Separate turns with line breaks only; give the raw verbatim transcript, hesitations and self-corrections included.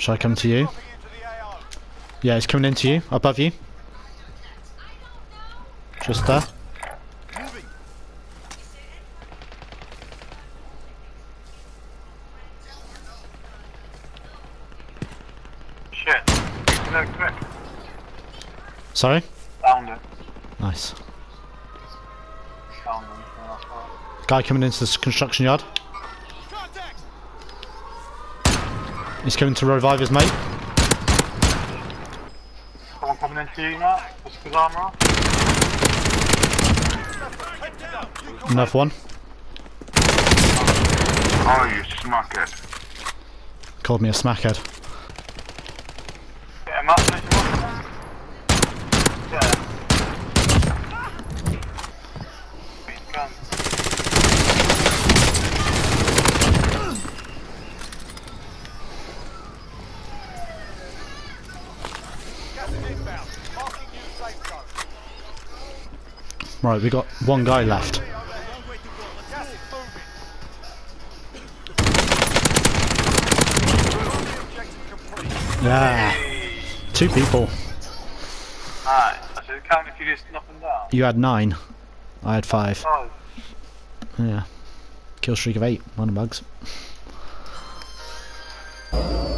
Shall I come to you? Yeah, he's coming into you, above you. Just there.
Shit. No, quick.
Sorry?
Found it.
Nice.
Found it.
Guy coming into this construction yard. He's coming to revive his mate.
Someone coming into you, Matt? What's his armor off?
Another one.
Oh, you smackhead.
Called me a smackhead.
Get him up, finish him off. Yeah. Beat the gun.
Right, we got one guy left. Yeah. Two people.
Nice. I should count if you just knock them down.
You had nine. I had five.
Oh.
Yeah. Kill streak of eight. One of bugs.